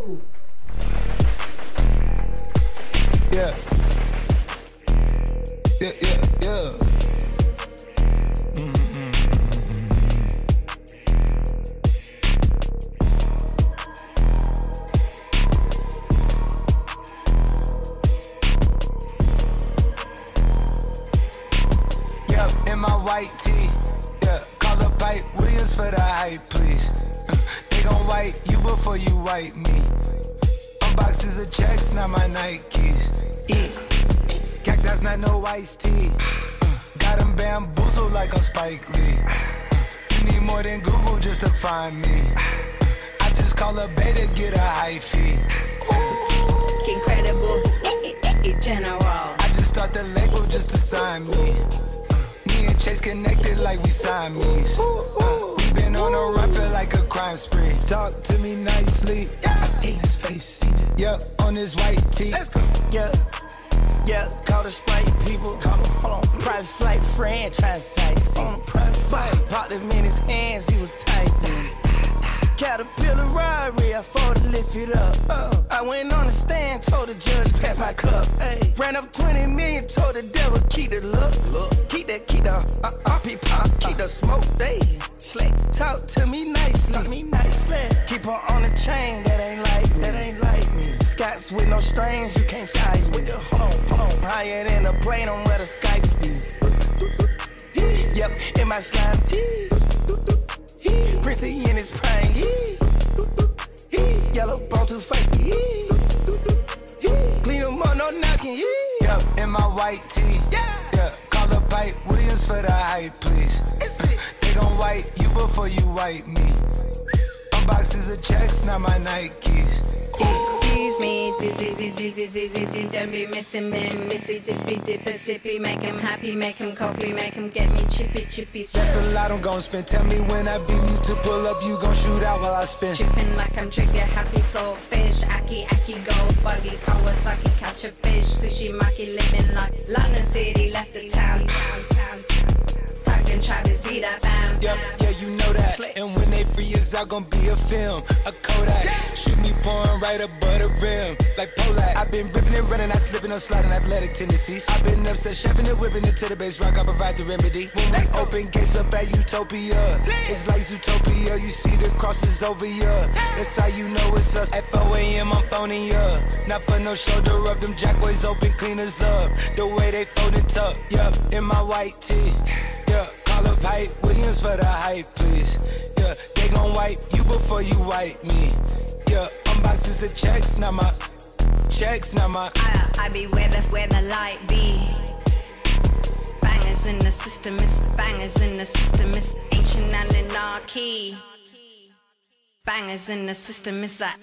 Yeah. Yeah, yeah, yeah. In my white tee, yeah. Call up Pipe Williams for the hype, please. They gon' wipe you before you wipe me. Unboxes of checks, not my Nikes. Cacti's not no iced tea. Got them bamboozled like I'm Spike Lee. You need more than Google just to find me. I just call a beta, get a high fee. Incredible, general. I just start the label just to sign me. Me and Chase connected like we Siamese. We been on a run, feel like a crime spree. Talk to me nicely. I seen his face, seen it. Yeah, on his white tee. Let's go. Yeah, yeah, call the Sprite people. Call him, hold on. Private flight franchise sites. On a private flight. Popped him in his hands, he was tight. Caterpillar robbery, I fought to lift it up. I went on the stand, told the judge, pass my cup. Ay. Ran up 20 million, told the devil, keep the look. Keep the RP pop, keep the smoke. They slick, talk to me nicely. Keep her on the chain, that ain't like me. Scots with no strings, you can't tie me. Hold on. Higher than a plane on where the Skypes be. Yep, in my slime tee. Prissy in his prime, yellow bone too feisty, clean him up, no knocking, Yup, in my white tee, yeah. Call up Pipe Williams for the hype, please. They gon' wipe you before you wipe me. Unboxes of checks, not my Nikes. Excuse me, dizzy, don't be missing me. Missy, sippy, make him happy, make him copy, make him get me chippy. That's a lot I'm gon' spend. Tell me when I beam you to pull up, you gon' shoot out while I spin. Tripping like I'm trigger happy, soul fish. Aki, go buggy, Kawasaki, catch a fish. Sushi, maki, living like London City, left the town. Fucking Travis beat that fam. Yeah, you know that. And when they free us out, gon' be a film, a Kodak. Shoot me pouring right above the rim, like Polak. I've been ripping and running, I slipping on sliding athletic tendencies. I've been upset, chefing and whipping it to the base rock. I provide the remedy. When we open gates up at Utopia, it's like Zootopia. You see the crosses over ya. That's how you know it's us. At 4 a.m. I'm phoning ya. Not for no shoulder rub. Them jack boys open cleaners up. The way they fold it up. Yup, in my white tee. Yeah, call up Pipe Williams for the hype, please. Yeah, they gon' wipe you before you wipe me. Yeah, unboxes of checks, not my I be where the light be. Bangers in the system, it's bangers in the system, it's ancient anarchy. Bangers in the system, it's like